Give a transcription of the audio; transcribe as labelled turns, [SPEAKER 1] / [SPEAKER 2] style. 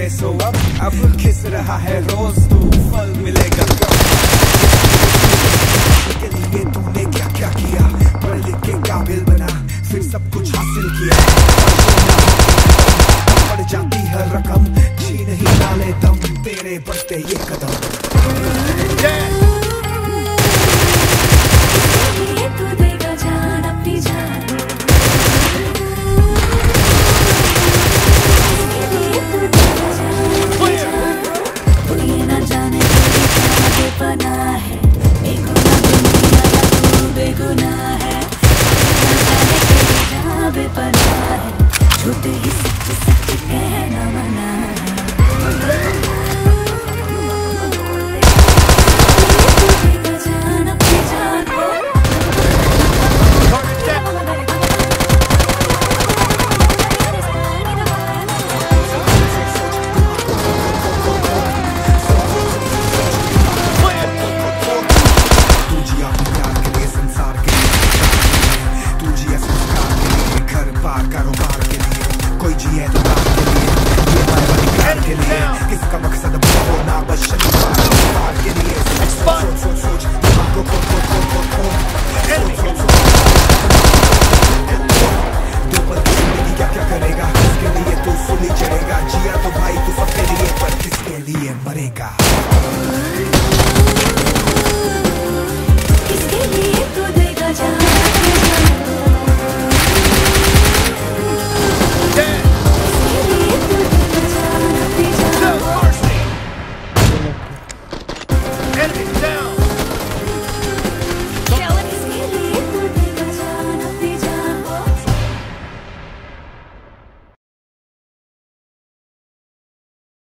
[SPEAKER 1] में सो अब खिस रहा है रोज तू फल मिलेगा के लिए तूने क्या क्या किया पढ़ लिख के काबिल बना फिर सब कुछ हासिल किया पड़ जाती है रकम जी नहीं डाले दम तेरे बढ़ते ये कदम
[SPEAKER 2] तू देगा जान अपनी जान बना है बेगुनाह है बेपना है झूठे ही सच सच कहना मना है जान अपनी जान
[SPEAKER 1] किसका मकसद होना बस शनिवार के लिए सोच क्या क्या करेगा किसके लिए तू सुनी चढ़ेगा जिया तो भाई तू सबके लिए पर किसके लिए मरेगा
[SPEAKER 2] किसके लिए तू देगा जान